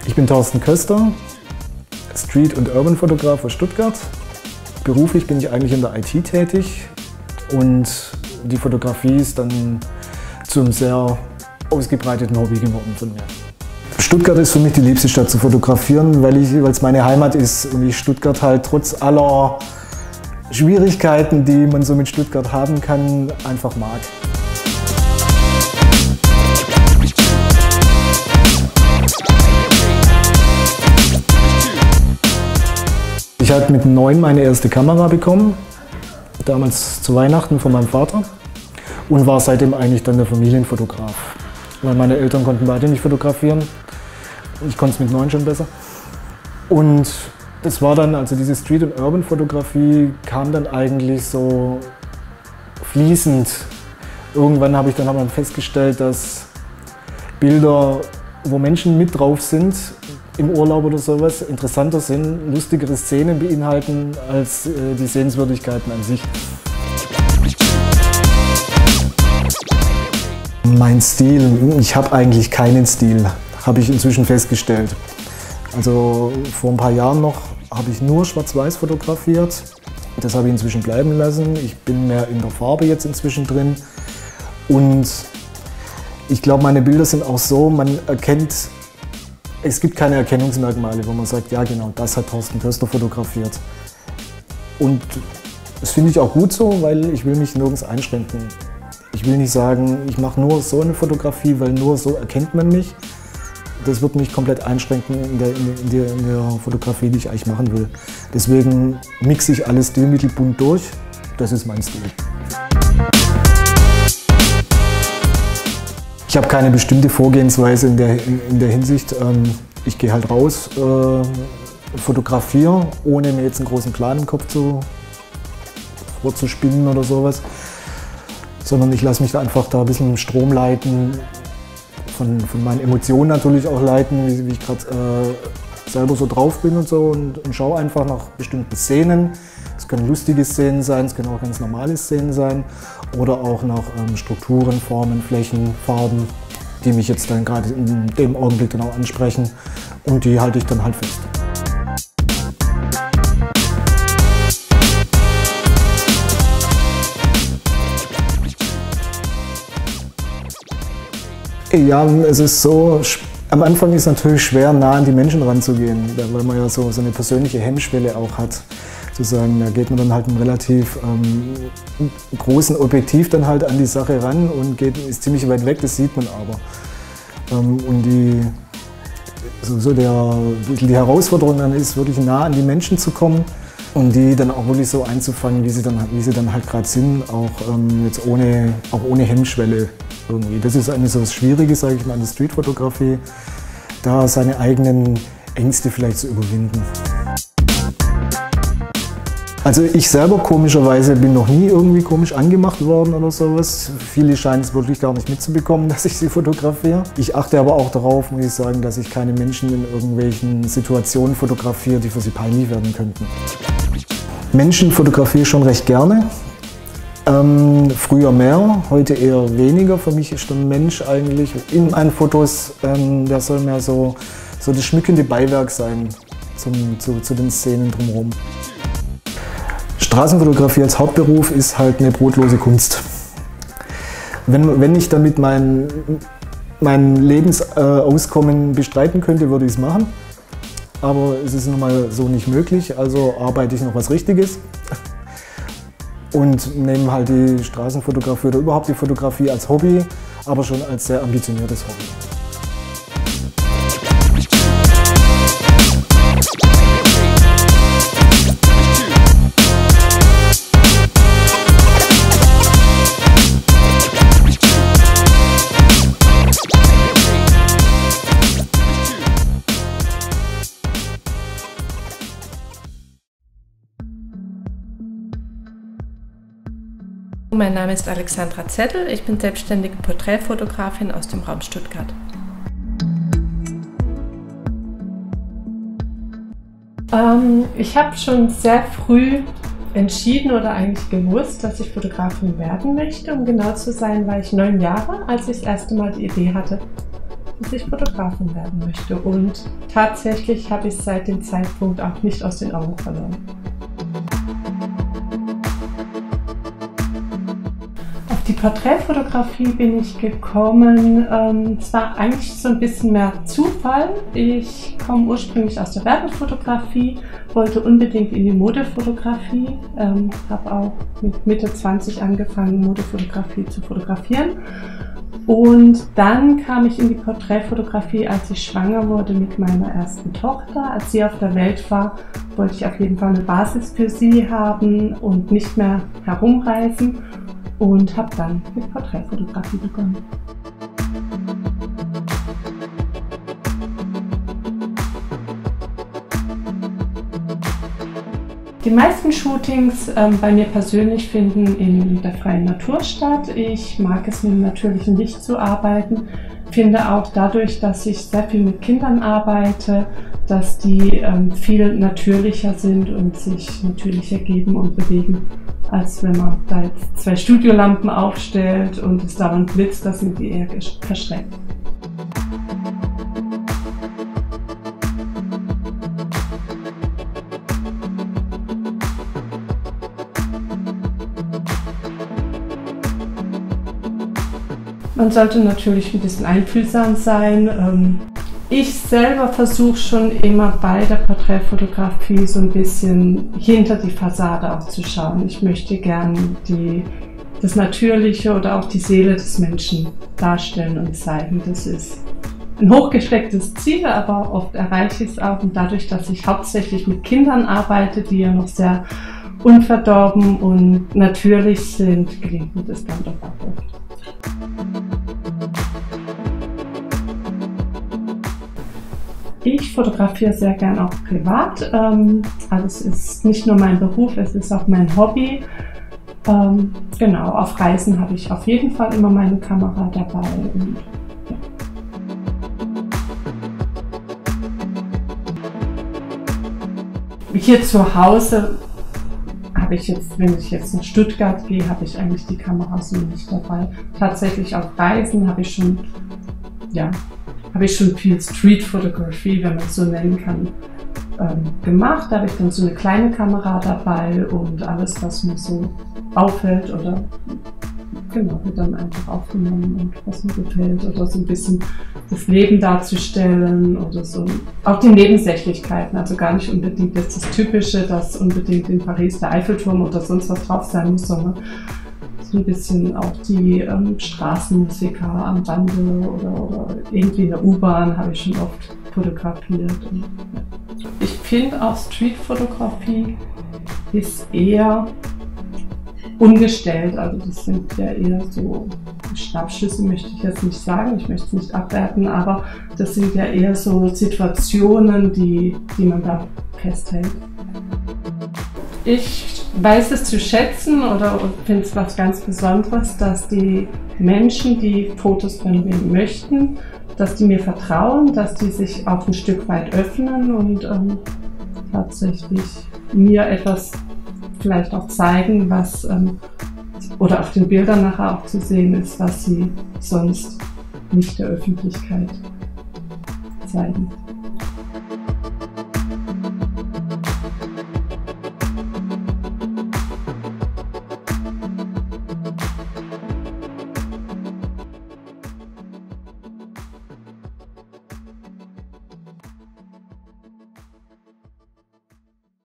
Ich bin Thorsten Köster, Street- und Urban-Fotograf aus Stuttgart. Beruflich bin ich eigentlich in der IT tätig und die Fotografie ist dann zum sehr ausgebreiteten Hobby geworden von mir. Stuttgart ist für mich die liebste Stadt zu fotografieren, weil es meine Heimat ist und ich Stuttgart halt trotz aller Schwierigkeiten, die man so mit Stuttgart haben kann, einfach mag. Ich habe mit 9 meine erste Kamera bekommen, damals zu Weihnachten von meinem Vater, und war seitdem eigentlich dann der Familienfotograf. Weil meine Eltern konnten beide nicht fotografieren. Ich konnte es mit 9 schon besser. Und das war dann, also diese Street- und Urban-Fotografie kam dann eigentlich so fließend. Irgendwann habe ich dann festgestellt, dass Bilder, wo Menschen mit drauf sind, im Urlaub oder sowas, interessanter sind, lustigere Szenen beinhalten als die Sehenswürdigkeiten an sich. Mein Stil, ich habe eigentlich keinen Stil, habe ich inzwischen festgestellt. Also vor ein paar Jahren noch habe ich nur Schwarz-Weiß fotografiert. Das habe ich inzwischen bleiben lassen. Ich bin mehr in der Farbe jetzt inzwischen drin. Und ich glaube, meine Bilder sind auch so, man erkennt, es gibt keine Erkennungsmerkmale, wo man sagt, ja genau, das hat Thorsten Köster fotografiert. Und das finde ich auch gut so, weil ich will mich nirgends einschränken. Ich will nicht sagen, ich mache nur so eine Fotografie, weil nur so erkennt man mich. Das wird mich komplett einschränken in der Fotografie, die ich eigentlich machen will. Deswegen mixe ich alle Stilmittel bunt durch. Das ist mein Stil. Ich habe keine bestimmte Vorgehensweise in der Hinsicht. Ich gehe halt raus, fotografiere, ohne mir jetzt einen großen Plan im Kopf vorzuspinnen oder sowas. Sondern ich lasse mich da einfach ein bisschen im Strom leiten, von meinen Emotionen natürlich auch leiten, wie ich gerade selber so drauf bin und so, und schaue einfach nach bestimmten Szenen. Es können lustige Szenen sein, es können auch ganz normale Szenen sein oder auch nach Strukturen, Formen, Flächen, Farben, die mich jetzt dann gerade in dem Augenblick dann auch ansprechen, und die halte ich dann halt fest. Ja, es ist so, am Anfang ist es natürlich schwer, nah an die Menschen ranzugehen, weil man ja so eine persönliche Hemmschwelle auch hat. Sozusagen, da geht man dann halt mit einem relativ großen Objektiv dann halt an die Sache ran und ist ziemlich weit weg, das sieht man aber. Und die Herausforderung dann ist, wirklich nah an die Menschen zu kommen und die dann auch wirklich so einzufangen, wie sie dann halt gerade sind, auch jetzt ohne Hemmschwelle. Irgendwie. Das ist eigentlich so das Schwierige, sage ich mal, an der Streetfotografie, da seine eigenen Ängste vielleicht zu überwinden. Also ich selber komischerweise bin noch nie irgendwie komisch angemacht worden oder sowas. Viele scheinen es wirklich gar nicht mitzubekommen, dass ich sie fotografiere. Ich achte aber auch darauf, muss ich sagen, dass ich keine Menschen in irgendwelchen Situationen fotografiere, die für sie peinlich werden könnten. Menschen fotografiere ich schon recht gerne. Früher mehr, heute eher weniger. Für mich ist der Mensch eigentlich in meinen Fotos, der soll mehr so das schmückende Beiwerk sein zu den Szenen drumherum. Straßenfotografie als Hauptberuf ist halt eine brotlose Kunst. Wenn ich damit mein Lebensauskommen bestreiten könnte, würde ich es machen. Aber es ist nun mal so nicht möglich, also arbeite ich noch was Richtiges. Und nehmen halt die Straßenfotografie oder überhaupt die Fotografie als Hobby, aber schon als sehr ambitioniertes Hobby. Mein Name ist Alexandra Zettel, ich bin selbstständige Porträtfotografin aus dem Raum Stuttgart. Ich habe schon sehr früh entschieden oder eigentlich gewusst, dass ich Fotografin werden möchte. Um genau zu sein, war ich 9 Jahre, als ich das erste Mal die Idee hatte, dass ich Fotografin werden möchte. Und tatsächlich habe ich es seit dem Zeitpunkt auch nicht aus den Augen verloren. Auf die Porträtfotografie bin ich gekommen, es war eigentlich so ein bisschen mehr Zufall. Ich komme ursprünglich aus der Werbefotografie, wollte unbedingt in die Modefotografie, habe auch mit Mitte 20 angefangen, Modefotografie zu fotografieren. Und dann kam ich in die Porträtfotografie, als ich schwanger wurde mit meiner ersten Tochter. Als sie auf der Welt war, wollte ich auf jeden Fall eine Basis für sie haben und nicht mehr herumreisen. Und habe dann mit Porträtfotografie begonnen. Die meisten Shootings bei mir persönlich finden in der freien Natur statt. Ich mag es, mit dem natürlichen Licht zu arbeiten. Finde auch dadurch, dass ich sehr viel mit Kindern arbeite, dass die viel natürlicher sind und sich natürlicher geben und bewegen, als wenn man da jetzt 2 Studiolampen aufstellt und es dauernd blitzt, da sind die eher verschreckt. Man sollte natürlich ein bisschen einfühlsam sein. Ich selber versuche schon immer bei der Porträtfotografie so ein bisschen hinter die Fassade auch zu schauen. Ich möchte gern das Natürliche oder auch die Seele des Menschen darstellen und zeigen. Das ist ein hochgestecktes Ziel, aber oft erreiche ich es auch. Und dadurch, dass ich hauptsächlich mit Kindern arbeite, die ja noch sehr unverdorben und natürlich sind, gelingt mir das dann doch auch oft. Ich fotografiere sehr gern auch privat. Also es ist nicht nur mein Beruf, es ist auch mein Hobby. Genau, auf Reisen habe ich auf jeden Fall immer meine Kamera dabei. Und, ja. Hier zu Hause habe ich jetzt, wenn ich jetzt nach Stuttgart gehe, habe ich eigentlich die Kamera so nicht dabei. Tatsächlich auf Reisen habe ich schon, ja, viel Street Photography, wenn man es so nennen kann, gemacht. Da habe ich dann so eine kleine Kamera dabei und alles, was mir so auffällt oder genau, wird dann einfach aufgenommen und was mir gefällt oder so ein bisschen das Leben darzustellen oder so. Auch die Nebensächlichkeiten, also gar nicht unbedingt jetzt das Typische, dass unbedingt in Paris der Eiffelturm oder sonst was drauf sein muss, sondern so ein bisschen auch die Straßenmusiker am Bande oder irgendwie in der U-Bahn habe ich schon oft fotografiert. Und, ja. Ich finde auch Streetfotografie ist eher ungestellt, also das sind ja eher so Schnappschüsse, möchte ich jetzt nicht sagen, ich möchte es nicht abwerten, aber das sind ja eher so Situationen, die man da festhält. Ich weiß es zu schätzen oder finde es was ganz Besonderes, dass die Menschen, die Fotos von mir möchten, dass die mir vertrauen, dass die sich auch ein Stück weit öffnen und tatsächlich mir etwas vielleicht auch zeigen, was oder auf den Bildern nachher auch zu sehen ist, was sie sonst nicht der Öffentlichkeit zeigen.